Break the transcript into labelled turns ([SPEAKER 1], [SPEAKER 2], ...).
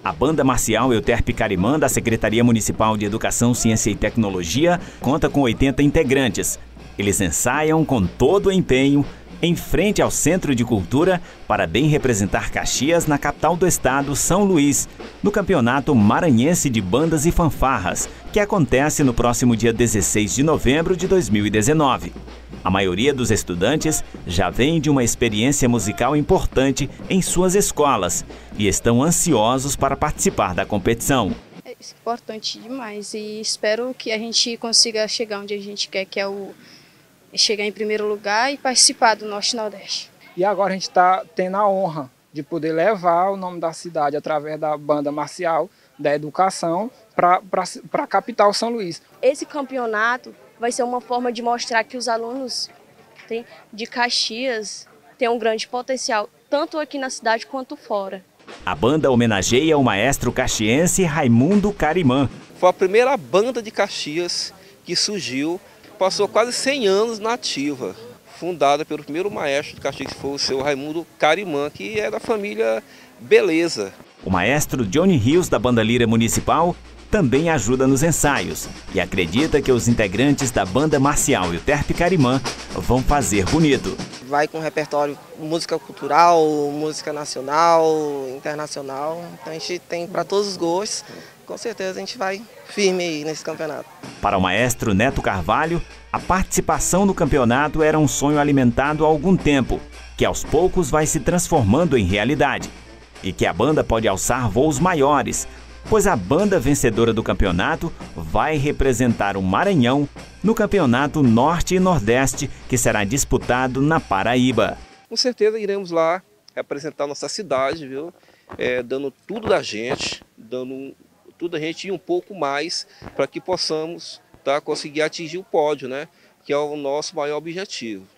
[SPEAKER 1] A Banda Marcial Euterpe Carimã, da Secretaria Municipal de Educação, Ciência e Tecnologia, conta com 80 integrantes. Eles ensaiam com todo o empenho em frente ao Centro de Cultura para bem representar Caxias na capital do estado, São Luís, no Campeonato Maranhense de Bandas e Fanfarras, que acontece no próximo dia 16 de novembro de 2019. A maioria dos estudantes já vem de uma experiência musical importante em suas escolas e estão ansiosos para participar da competição.
[SPEAKER 2] É importante demais e espero que a gente consiga chegar onde a gente quer, que é chegar em primeiro lugar e participar do Norte e Nordeste.
[SPEAKER 3] E agora a gente está tendo a honra de poder levar o nome da cidade através da Banda Marcial da Educação para a capital São Luís.
[SPEAKER 4] Esse campeonato vai ser uma forma de mostrar que os alunos de Caxias têm um grande potencial, tanto aqui na cidade quanto fora.
[SPEAKER 1] A banda homenageia o maestro caxiense Raimundo Carimã.
[SPEAKER 5] Foi a primeira banda de Caxias que surgiu, passou quase 100 anos na ativa, fundada pelo primeiro maestro de Caxias, que foi o seu Raimundo Carimã, que é da família Beleza.
[SPEAKER 1] O maestro Johnny Rios, da Banda Lira Municipal, também ajuda nos ensaios e acredita que os integrantes da Banda Marcial Euterpe Carimã vão fazer bonito.
[SPEAKER 6] Vai com repertório música cultural, música nacional, internacional, então a gente tem para todos os gostos, com certeza a gente vai firme aí nesse campeonato.
[SPEAKER 1] Para o maestro Neto Carvalho, a participação no campeonato era um sonho alimentado há algum tempo, que aos poucos vai se transformando em realidade, e que a banda pode alçar voos maiores, pois a banda vencedora do campeonato vai representar o Maranhão no Campeonato Norte e Nordeste, que será disputado na Paraíba.
[SPEAKER 5] Com certeza iremos lá representar nossa cidade, viu? Dando tudo da gente, dando tudo a gente e um pouco mais para que possamos conseguir atingir o pódio, né? Que é o nosso maior objetivo.